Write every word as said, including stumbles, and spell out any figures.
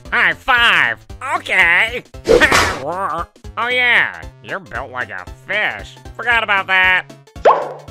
High five! Okay! Oh yeah, you're built like a fish. Forgot about that.